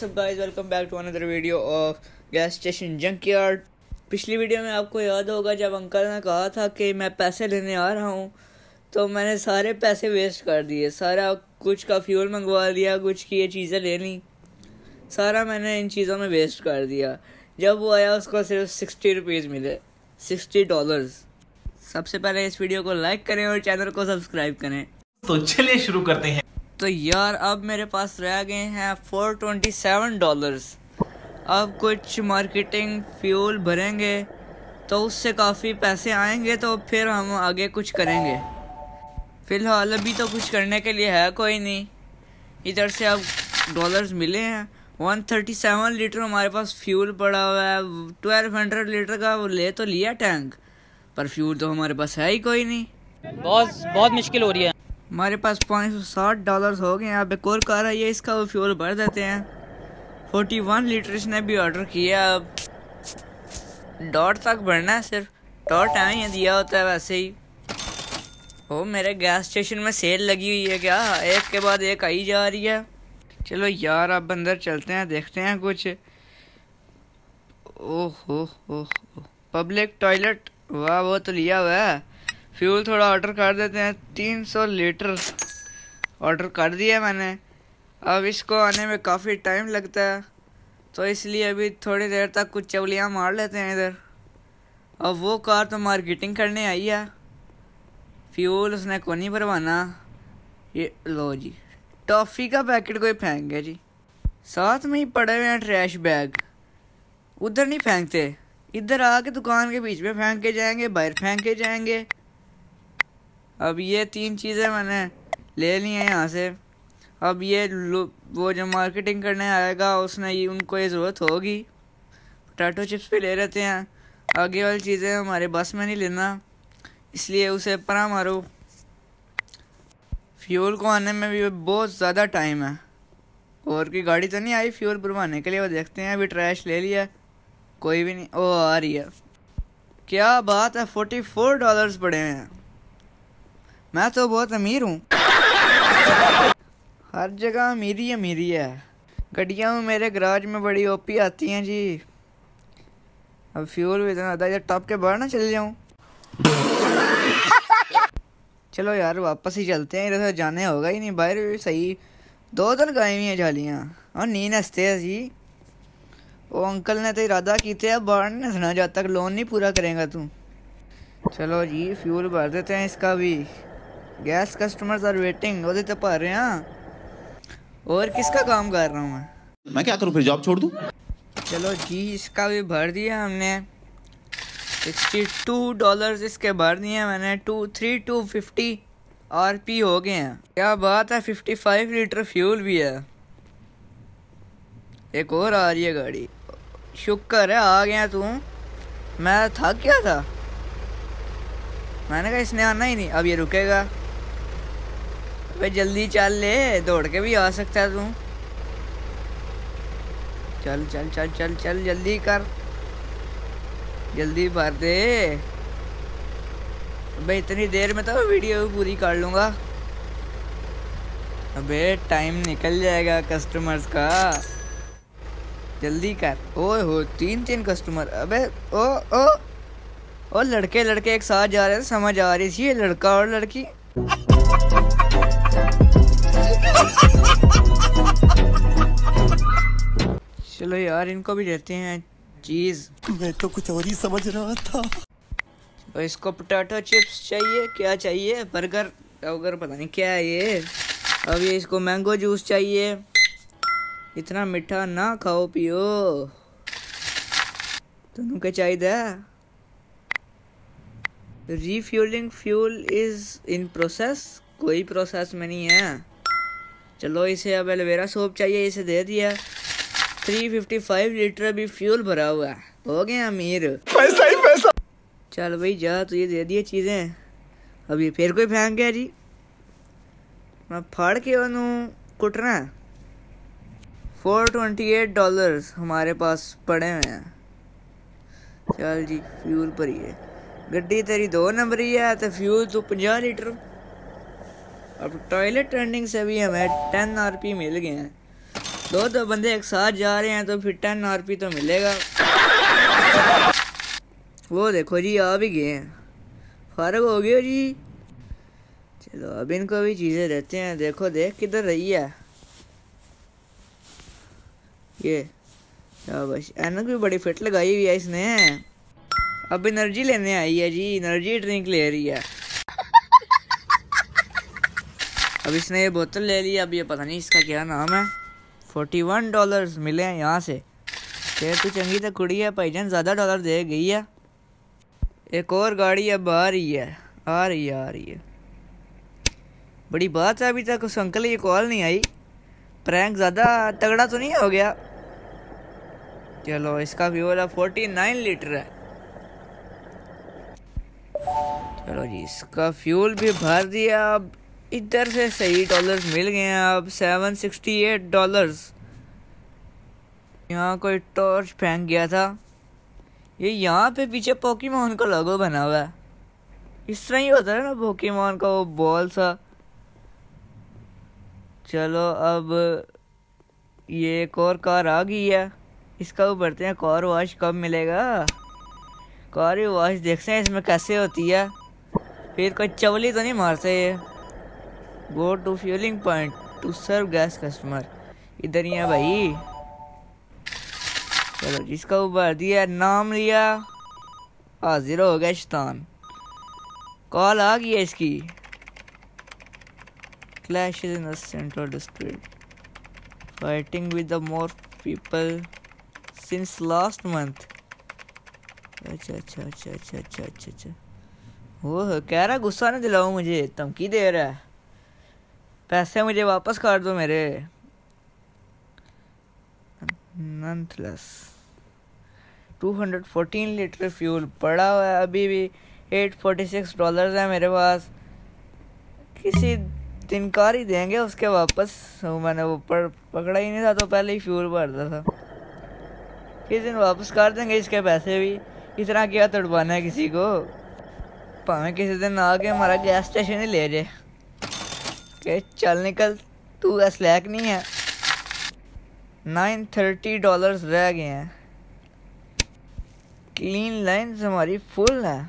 WhatsApp guys, welcome back to another video of gas station junkyard. पिछली वीडियो में आपको याद होगा जब अंकल ने कहा था कि मैं पैसे लेने आ रहा हूँ, तो मैंने सारे पैसे वेस्ट कर दिए। सारा कुछ का फ्यूल मंगवा लिया, कुछ की ये चीज़ें ले ली, सारा मैंने इन चीज़ों में वेस्ट कर दिया। जब वो आया उसको सिर्फ 60 रुपीज़ मिले, $60। सबसे पहले इस वीडियो को लाइक करें और चैनल को सब्सक्राइब करें। तो चलिए शुरू करते हैं। तो यार अब मेरे पास रह गए हैं $427। अब कुछ मार्केटिंग फ्यूल भरेंगे तो उससे काफ़ी पैसे आएंगे, तो फिर हम आगे कुछ करेंगे। फ़िलहाल अभी तो कुछ करने के लिए है कोई नहीं। इधर से अब डॉलर्स मिले हैं। 137 लीटर हमारे पास फ्यूल पड़ा हुआ है। 1200 लीटर का वो ले तो लिया टैंक, पर फ्यूल तो हमारे पास है ही कोई नहीं। बहुत मुश्किल हो रही है। हमारे पास $560 हो गए हैं। अब एक और कार आई है, इसका वो फ्यूल भर देते हैं। 41 लीटर इसने भी ऑर्डर किया। अब डॉट तक भरना है, सिर्फ डॉट ही दिया होता है वैसे ही। ओ मेरे गैस स्टेशन में सेल लगी हुई है क्या? एक के बाद एक आई जा रही है। चलो यार अब अंदर चलते हैं, देखते हैं कुछ। ओहो पब्लिक टॉयलेट, वाह वो तो लिया हुआ है। फ्यूल थोड़ा ऑर्डर कर देते हैं। 300 लीटर ऑर्डर कर दिया मैंने। अब इसको आने में काफ़ी टाइम लगता है, तो इसलिए अभी थोड़ी देर तक कुछ चवलियाँ मार लेते हैं इधर। अब वो कार तो मार्केटिंग करने आई है, फ्यूल उसने को नहीं भरवाना। ये लो जी, टॉफ़ी का पैकेट कोई फेंक गया जी। साथ में ही पड़े हुए हैं ट्रैश बैग। उधर नहीं फेंकते, इधर आके दुकान के बीच में फेंक के जाएंगे, बाहर फेंक के जाएंगे। अब ये 3 चीज़ें मैंने ले ली हैं यहाँ से। अब ये वो जो मार्केटिंग करने आएगा उसने ये उनको ये ज़रूरत होगी। पोटैटो चिप्स भी ले लेते हैं। आगे वाली चीज़ें हमारे बस में नहीं लेना, इसलिए उसे परा मारो। फ्यूल को आने में भी बहुत ज़्यादा टाइम है। और की गाड़ी तो नहीं आई फ्यूल भरवाने के लिए, वो देखते हैं। अभी ट्रैश ले लिया, कोई भी नहीं। ओ आ रही है, क्या बात है। $44 पड़े हुए हैं। मैं तो बहुत अमीर हूँ, हर जगह अमीरी है। गड्डियाँ मेरे गराज में बड़ी ओपी आती हैं जी। अब फ्यूल भी इतना ज़्यादा, टॉप के बाहर ना चले जाऊँ। चलो यार वापस ही चलते हैं, इधर से जाने होगा ही नहीं। बाहर भी सही 2 दिन लगाई हुई हैं जालियाँ और नींद हंसते हैं जी। वो अंकल ने तो इरादा किए अब बाहर नहीं हंसना जब तक लोन नहीं पूरा करेगा तू। चलो जी फ्यूल भर देते हैं इसका भी। गैस कस्टमर्स आर वेटिंग, वो तो भर रहे हैं। और किसका काम कर रहा हूँ मैं क्या करूँ, फिर जॉब छोड़ दूँ? चलो जी इसका भी भर दिया हमने। $62 इसके भर दिए मैंने। 250 RP हो गए हैं। क्या बात है, 55 लीटर फ्यूल भी है। एक और आ रही है गाड़ी, शुक्र है आ गया तू। मैं थक गया था, मैंने कहा इसने आना ही नहीं। अब ये रुकेगा। भाई जल्दी चल ले, दौड़ के भी आ सकता है तू। चल चल चल चल चल जल्दी कर, जल्दी भर दे। भाई इतनी देर में तो वीडियो पूरी कर लूँगा। अबे टाइम निकल जाएगा कस्टमर्स का, जल्दी कर। ओए हो 3 कस्टमर। अबे ओ लड़के एक साथ जा रहे थे, समझ आ रही थी ये लड़का और लड़की। चलो यार इनको भी देते हैं चीज़। मैं तो कुछ और ही समझ रहा था। तो इसको पोटैटो चिप्स चाहिए, क्या चाहिए, बर्गर वगैरह पता नहीं क्या है ये। अब ये इसको मैंगो जूस चाहिए। इतना मीठा ना खाओ पियो, तुम क्या चाहिए? Refueling fuel is in process, कोई प्रोसेस में नहीं है। चलो इसे अब एलोवेरा सोप चाहिए, इसे दे दिया। 355 लीटर अभी फ्यूल भरा हुआ है, हो गया अमीर। पैसा ही पैसा। चल भाई जा, तुझे दे दिए चीज़ें। अब ये फिर कोई फेंक गया जी, मैं फाड़ के उन्होंने कुटना है। $428 हमारे पास पड़े हुए हैं। चल जी फ्यूल भरिए। गड्डी तेरी 2 नंबरी है तो फ्यूल तो 50 लीटर। अब टॉयलेट टर्निंग से भी हमें 10 RP मिल गए हैं। दो बंदे एक साथ जा रहे हैं तो फिर 10 आरपी तो मिलेगा। वो देखो जी आ भी गए हैं, फारग हो गए जी। चलो अब इनको भी चीज़ें देते हैं। देखो देख किधर रही है ये, शाबाश। ऐनक भी बड़ी फिट लगाई हुई है इसने। अब एनर्जी लेने आई है जी, एनर्जी ड्रिंक ले रही है। अब इसने ये बोतल ले ली। अब ये पता नहीं इसका क्या नाम है। $41 मिले हैं यहाँ से। फिर तो चंगी तो कुड़ी है भाईजान, ज़्यादा डॉलर दे गई है। एक और गाड़ी अब आ रही है, आ रही है। बड़ी बात है, अभी तक उस अंकल की कॉल नहीं आई। प्रैंक ज़्यादा तगड़ा तो नहीं हो गया। चलो इसका फ्यूल है 49 लीटर है। चलो जी इसका फ्यूल भी भर दिया। अब इधर से सही डॉलर्स मिल गए हैं। अब $768। यहाँ कोई टॉर्च फेंक गया था। ये यहाँ पे पीछे पोकेमॉन का लोगो बना हुआ है। इस तरह ही होता है ना पोकेमॉन का वो बॉल सा। चलो अब ये एक और कार आ गई है, इसका भी बढ़ते हैं। कार वॉश कब मिलेगा? कार वॉश देखते हैं इसमें कैसे होती है। फिर कोई चवली तो नहीं मारते ये। Go to fueling point to serve gas customer. इधर ही है भाई। चलो जिसका ऊपर दिया, नाम लिया, हाजिर हो गया शैतान। कॉल आ गई है इसकी। Clashes in the central district. Fighting with the more people since last month. अच्छा। वो कह रहा गुस्सा नहीं दिलाओ मुझे, धमकी दे रहा है। पैसे मुझे वापस कर दो मेरे। Nonetheless 214 लीटर फ्यूल पड़ा हुआ है अभी भी। $846 है मेरे पास। किसी दिन कार ही देंगे उसके वापस। मैंने वो पकड़ा ही नहीं था तो पहले ही फ्यूल भरता था। किसी दिन वापस कर देंगे इसके पैसे भी। इतना क्या तड़पाना है किसी को। भावें किसी दिन आके हमारा गैस स्टेशन ही ले जाए कि चल निकल, तू स्लैक नहीं है। $930 रह गए हैं। क्लीन लाइन्स हमारी फुल है।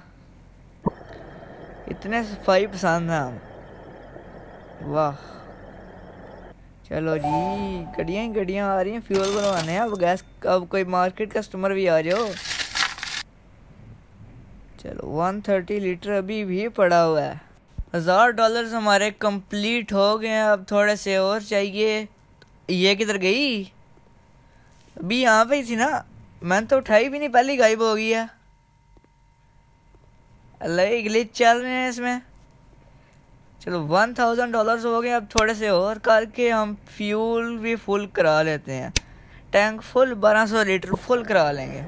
इतने सफाई पसंद है हम। वाह। चलो जी गड्डियाँ ही गड्डियाँ आ रही हैं फ्यूल बनवाने। अब गैस, अब कोई मार्केट कस्टमर भी आ जाओ। चलो 130 लीटर अभी भी पड़ा हुआ है। $1000 हमारे कंप्लीट हो गए हैं। अब थोड़े से और चाहिए। ये किधर गई? अभी यहाँ पे ही थी ना, मैंने तो उठाई भी नहीं, पहले गायब हो गई है। अल्लाह ग्लिच चल रहे हैं इसमें। चलो $1000 हो गए। अब थोड़े से और करके हम फ्यूल भी फुल करा लेते हैं। टैंक फुल 1200 लीटर फुल करा लेंगे।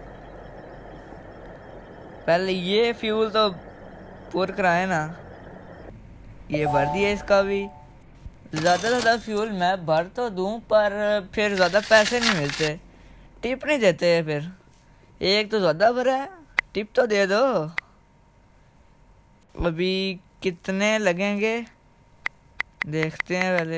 पहले ये फ्यूल तो पूर कराए ना। ये भर दिया इसका भी। ज़्यादा से ज़्यादा फ्यूल मैं भर तो दूँ पर फिर ज़्यादा पैसे नहीं मिलते, टिप नहीं देते। फिर एक तो ज़्यादा भरा है, टिप तो दे दो। अभी कितने लगेंगे देखते हैं पहले।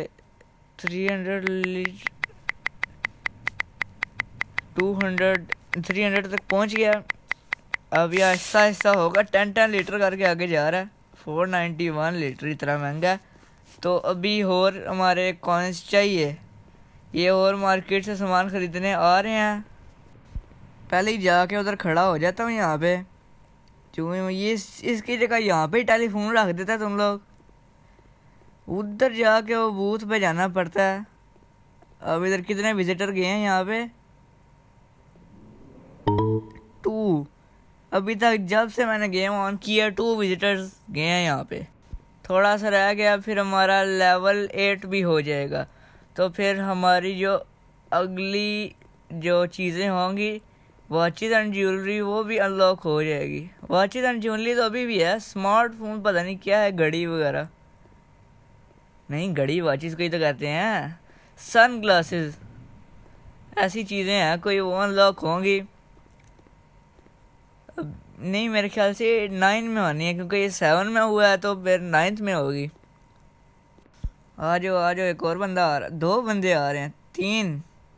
300 तक पहुंच गया। अब ये आहिस्ता आहिस्ता होगा। 10 लीटर करके आगे जा रहा है। 491 लीटर इतना महंगा है। तो अभी और हमारे कॉइन्स चाहिए। ये और मार्केट से सामान ख़रीदने आ रहे हैं। पहले ही जाके उधर खड़ा हो जाता हूँ यहाँ पे। क्यों ये इसकी जगह यहाँ पे टेलीफोन रख देता है तुम लोग। उधर जाके वो बूथ पे जाना पड़ता है। अब इधर कितने विजिटर गए हैं यहाँ पे? 2। अभी तक जब से मैंने गेम ऑन किया 2 विजिटर्स गए हैं यहाँ पे। थोड़ा सा रह गया फिर हमारा लेवल 8 भी हो जाएगा। तो फिर हमारी जो अगली जो चीज़ें होंगी, वॉचेस एंड ज्वेलरी, वो भी अनलॉक हो जाएगी। वॉचेस एंड ज्वेलरी तो अभी भी है। स्मार्टफोन पता नहीं क्या है, घड़ी वगैरह नहीं, घड़ी वॉचेस को ही तो कहते हैं। सन ग्लासेस ऐसी चीज़ें हैं कोई, वो अनलॉक होंगी। नहीं मेरे ख्याल से 9 में होनी है, क्योंकि ये 7 में हुआ है तो फिर 9th में होगी। आ जाओ एक और बंदा आ रहा, 2 बंदे आ रहे हैं, 3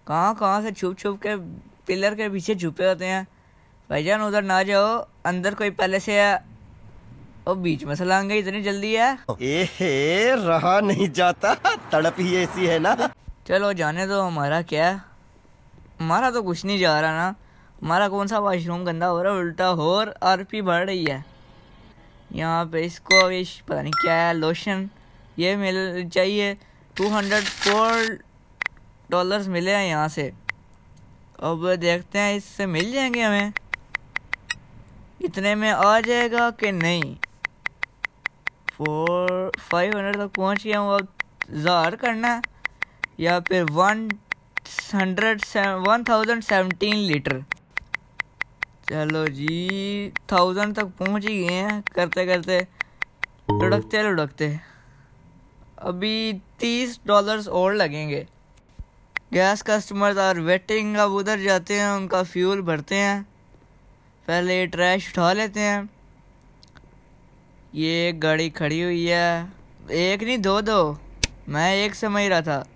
कहाँ कहाँ से छुप छुप के पिलर के पीछे छुपे होते हैं। भाईजान उधर ना जाओ, अंदर कोई पहले से है और बीच में सलांगे, इतनी जल्दी है। ए रहा नहीं जाता, तड़प ही ऐसी है ना। चलो जाने दो, हमारा क्या है? हमारा तो कुछ नहीं जा रहा ना। हमारा कौन सा वॉशरूम गंदा हो रहा है, उल्टा और आरपी बढ़ रही है। यहाँ पे इसको अभी पता नहीं क्या है, लोशन ये मिल चाहिए। $204 मिले हैं यहाँ से। अब देखते हैं इससे मिल जाएंगे हमें, इतने में आ जाएगा कि नहीं। 500 तक पहुँच गया हूँ। अब ज़ाहिर करना है या फिर 1017 लीटर। चलो जी 1000 तक पहुँच ही गए हैं, करते करते लुढ़कते लुढ़कते। अभी $30 और लगेंगे। Gas customers are waiting. अब उधर जाते हैं, उनका फ्यूल भरते हैं। पहले ये ट्रैश उठा लेते हैं। ये एक गाड़ी खड़ी हुई है, एक नहीं दो, मैं एक समझ रहा था।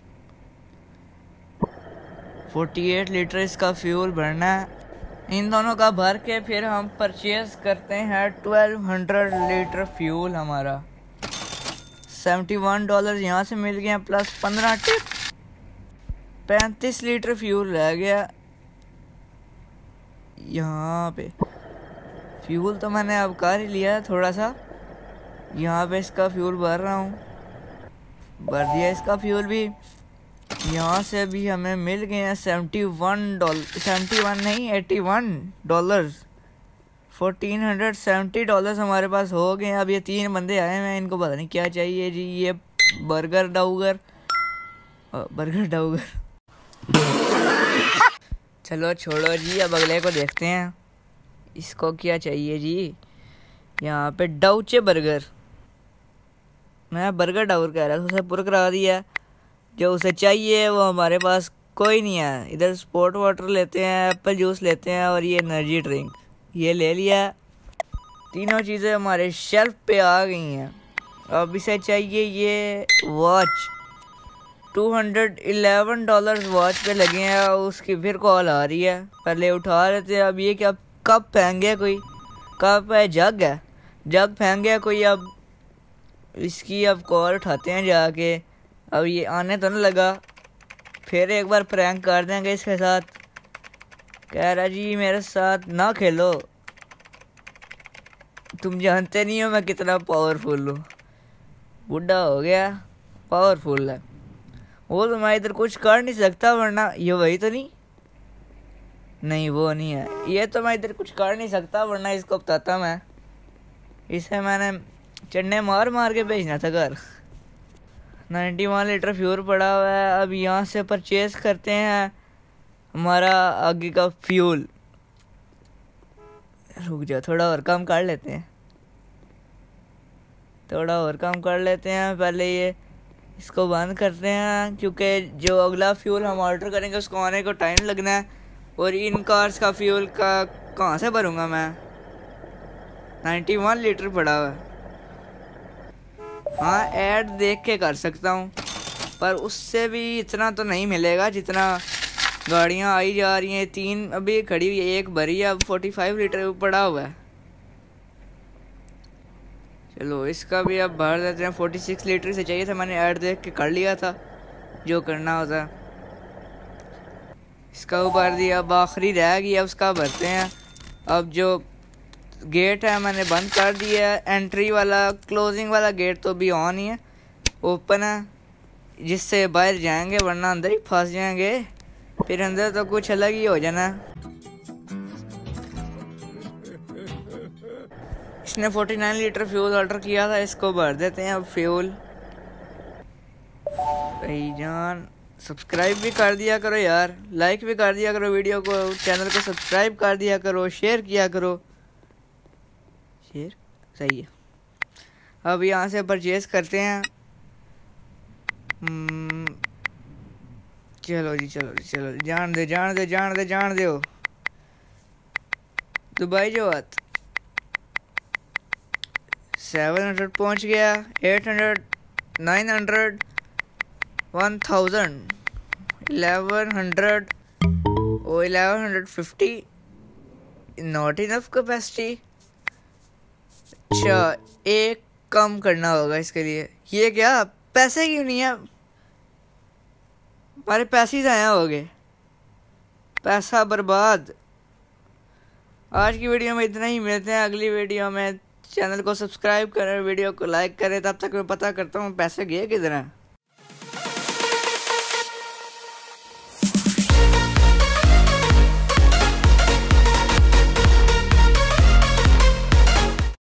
48 लीटर इसका फ्यूल भरना है। इन दोनों का भर के फिर हम परचेज करते हैं 1200 लीटर फ्यूल। हमारा $71 यहाँ से मिल गया, प्लस 15 टिप। 35 लीटर फ्यूल रह गया यहाँ पे। फ्यूल तो मैंने अब कर ही लिया थोड़ा सा। यहाँ पे इसका फ्यूल भर रहा हूँ, भर दिया इसका फ्यूल भी। यहाँ से भी हमें मिल गए हैं $71 $1470 हमारे पास हो गए हैं। अब ये 3 बंदे आए हैं, इनको पता नहीं क्या चाहिए जी। ये बर्गर डाउगर चलो छोड़ो जी, अब अगले को देखते हैं। इसको क्या चाहिए जी? यहाँ पे डाउचे बर्गर। मैं बर्गर डाउर कह रहा था, उसे पूरा करा दिया। जो उसे चाहिए वो हमारे पास कोई नहीं है। इधर स्पोर्ट वाटर लेते हैं, एप्पल जूस लेते हैं और ये एनर्जी ड्रिंक ये ले लिया। तीनों चीज़ें हमारे शेल्फ पे आ गई हैं। अब इसे चाहिए ये वॉच। $211 वॉच पे लगे हैं। उसकी फिर कॉल आ रही है, पहले उठा लेते हैं। अब ये क्या कप फेंक गया कोई, कप है जग है, जग फेंक गया कोई। अब इसकी अब कॉल उठाते हैं जाके। अब ये आने तो नहीं लगा, फिर एक बार प्रैंक कर देंगे इसके साथ। कह रहा जी मेरे साथ ना खेलो, तुम जानते नहीं हो मैं कितना पावरफुल हूँ। बुढ़ा हो गया, पावरफुल है वो। तो मैं इधर कुछ कर नहीं सकता, वरना ये वही तो नहीं वो नहीं है ये। तो मैं इधर कुछ कर नहीं सकता, वरना इसको बताता मैं। इसे मैंने चन्ने मार मार के भेजना था घर। 91 लीटर फ्यूल पड़ा हुआ है। अब यहाँ से परचेज करते हैं हमारा आगे का फ्यूल। रुक जाओ, थोड़ा और कम कर लेते हैं, थोड़ा और कम कर लेते हैं। पहले ये इसको बंद करते हैं, क्योंकि जो अगला फ्यूल हम ऑर्डर करेंगे उसको आने को टाइम लगना है। और इन कार्स का फ्यूल का कहाँ से भरूँगा मैं? 91 लीटर पड़ा हुआ है। हाँ ऐड देख के कर सकता हूँ, पर उससे भी इतना तो नहीं मिलेगा जितना गाड़ियाँ आई जा रही हैं। 3 अभी खड़ी हुई है, एक भरी है। अब 45 लीटर पड़ा हुआ है। चलो इसका भी अब भर देते हैं। 46 लीटर से चाहिए था, मैंने ऐड देख के कर लिया था जो करना होता। इसका भर दिया, अब आखिरी रह गया, उसका भरते हैं। अब जो गेट है मैंने बंद कर दिया है, एंट्री वाला। क्लोजिंग वाला गेट तो भी ऑन ही है, ओपन है, जिससे बाहर जाएंगे, वरना अंदर ही फंस जाएंगे। फिर अंदर तो कुछ अलग ही हो जाना। इसने 49 लीटर फ्यूल ऑर्डर किया था, इसको भर देते हैं अब फ्यूल। भाईजान सब्सक्राइब भी कर दिया करो यार, लाइक भी कर दिया करो वीडियो को, चैनल को सब्सक्राइब कर दिया करो, शेयर किया करो। शेयर सही है। अब यहाँ से परचेज करते हैं। चलो जी जान दे दुबई जो बात। 700 पहुँच गया, 800, 900, 1000। 1100 or 1150 नॉट इनफ कैपेसिटी। अच्छा, एक कम करना होगा इसके लिए। ये क्या पैसे क्यों नहीं है? हमारे पैसे ज़ाया हो गए, पैसा बर्बाद। आज की वीडियो में इतना ही, मिलते हैं अगली वीडियो में। चैनल को सब्सक्राइब करें, वीडियो को लाइक करें। तब तक मैं पता करता हूँ पैसे गए किधर हैं।